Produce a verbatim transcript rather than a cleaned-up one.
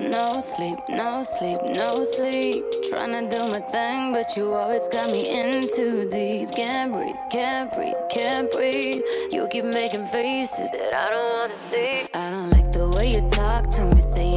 no sleep, no sleep, no sleep. Tryna do my thing, but you always got me in too deep. Can't breathe, can't breathe, can't breathe. You keep making faces that I don't wanna see. I don't like the way you talk to me, say